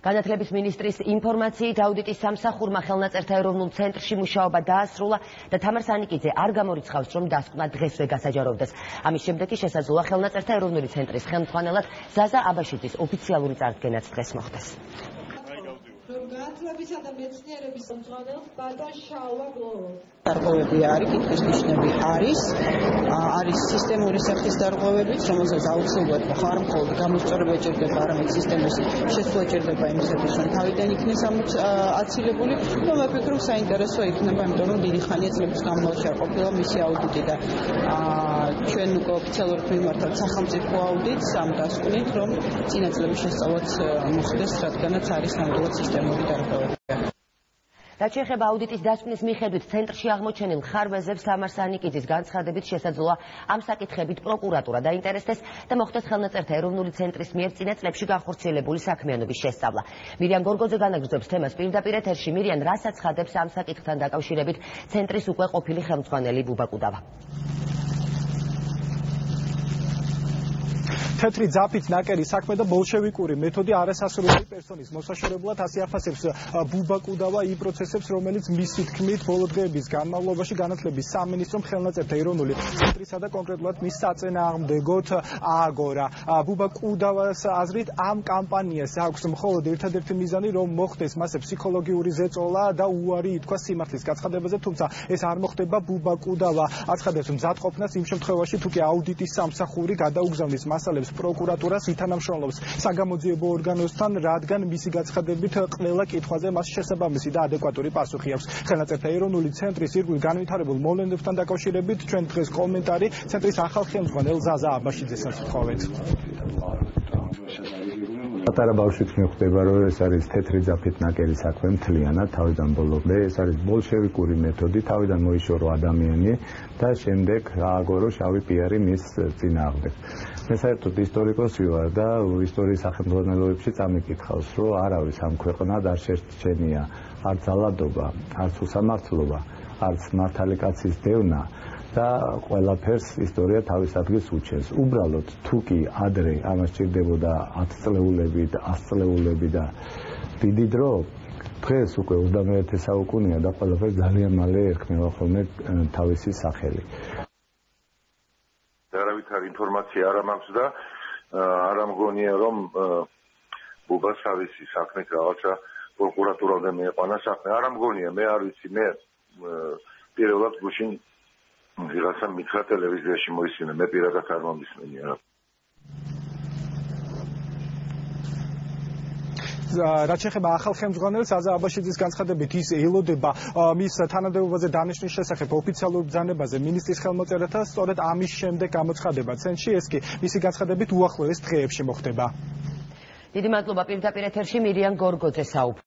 განათლების მინისტრის ინფორმაციით აუდიტის სამსახურმა ხელნაწერთა ეროვნულ ცენტრში მუშაობა დაასრულა და თამარ სანიკიძე არ გამორიცხავს, რომ დასკვნა დღესვე გასაჯაროვდეს. ამის შემდეგ კი შესაძლოა ხელნაწერთა ეროვნული ცენტრის ხელმძღვანელად ზაზა აბაშიძის ოფიციალური წარდგენაც დღეს მოხდეს. განათლებისა და მეცნიერების ხელმძღვანელს ბატონ შაუა გლოვოს. დარღვევები არის, კითხვის ნიშნები არის სისტემური სახის დარღვევებიც, რომელსაც აუცილებლად ხარ მხოლოდ გამოსწორება ჭირდება, არამედ სისტემის შეცვლა ჭირდება იმისათვის, რომ თავიდან იქნეს აცილებული. და მე ვფიქრობ, საინტერესო იქნება, იმიტომ რომ დიდი ხანია წლების განმავლობაში არ ყოფილა მისი აუდიტი და ჩვენ უკვე ოფიციალურად მიმართავთ სახელმწიფო აუდიტს ამ დასკვნით, რომ წინა წლების შესწავლაც მოხდეს, რადგანაც არის ნამდვილად სისტემური დარღვევები. რაც შეეხება აუდიტის დასკვნის მიხედვით ცენტრში აღმოჩენილ ხარვეზებს თამარ სანიკიძის განცხადებით შესაძლოა ამ საკითხებით პროკურატურა დაინტერესდეს და მოხდეს ხელნაწერთა ეროვნული ცენტრის მიერ წინა წლებში განხორციელებული საქმიანობის შესწავლა. მირიან გორგოძე განაგრძობს თემას პირდაპირ ეთერში. მირიან, რას აცხადებს ამ საკითხთან დაკავშირებით ცენტრის უკვე ყოფილი ხელმძღვანელი ბუბა კუდავა? თეთრი ძაფით ნაკერი საქმე და ბოლშევიკური მეთოდი არასასურველი პერსონის მოსაშორებლად ასე ახასებს ბუბა კუდავა იმ პროცესებს, რომელიც მისი თქმით ბოლო დღეების განმავლობაში განათლების სამინისტრომ ხელნაწერთა ეროვნული ცენტრისა და კონკრეტულად მის საწინააღმდეგოდ ააგორა. ბუბა კუდავას აზრით ამ კამპანიას აქვს მხოლოდ ერთადერთი მიზანი, რომ მოხდეს მასზე ფსიქოლოგიური ზეწოლა და უარი ითქვა სიმართლის გაცხადებაზე, თუმცა ეს არ მოხდება. ბუბა კუდავა აცხადებს მზადყოფნას იმ შემთხვევაში, თუ კი აუდიტის სამსახური გადაუგზავნის მასალებს პროკურატურას ითანამშრომლობს საგამოძიებო ორგანოსთან, რადგან მისი გაცხადებით ყველა კითხვაზე მას შესაბამისი და ადეკვატური პასუხი აქვს. ხელნაწერთა ეროვნული ცენტრის ირგვლივ განვითარებულ მოვლენებთან დაკავშირებით ჩვენ დღეს კომენტარი ცენტრის ახალ ხელმძღვანელ ზაზა აბაშიძესაც ვთხოვეთ. პატარა ბავშვით მიხვდება, რომ ეს არის თეთრი ძაფით ნაკერი საქმე მთლიანად თავიდან ბოლომდე. ეს არის ბოლშევიკური მეთოდი, თავიდან მოიშორო ადამიანი და შემდეგ ააგორო შავი პიარი მის წინააღმდეგ. მე საერთოდ ისტორიკოსი ვარ და ისტორიის სახელმძღვანელოებში წამიკითხავს, რომ არავის ამ ქვეყნად არ შეერჩენია არც ალადობა, არც უსამართლობა, არც მართალი კაცის დევნა და ყველაფერს ისტორია თავის ადგილს უჩენს. უბრალოდ თუ კი ადრე ამას სჭირდებოდა 10 წლეულები და 100 წლეულები და დიდი დრო, დღეს უკვე 21 საუკუნეა და ყველაფერს ძალიან მალე ერქმევა ხოლმე თავისი სახელი. არავითარი ინფორმაცია არ მაქვს და არ ამგონია, რომ ბუბას თავისი საქმით რაღაცა პროკურატურამდე მეეყვანა საქმე. არ ამგონია, მე არ ვიცი, მე პირველად გუშინ ვიღაცა მითხრა ტელევიზიაში მოისმინე, მე პირადად არ მომისმენია. რაც შეეხება ახალ ხელმძღვანელს, ზაზა აბაშიძის განცხადებით ის ელოდება მის თანამდებობაზე დანიშნვის შესახებ ოფიციალურ ბრძანებაზე მინისტრის ხელმოწერათა, სწორედ ამის შემდეგ გამოცხადება ცენტრში, ეს კი მისი განცხადებით უახლოეს დღეებში მოხდება. დიდი მადლობა, პირდაპირ ეთერში მირიან გორგოძე საუბრობდა.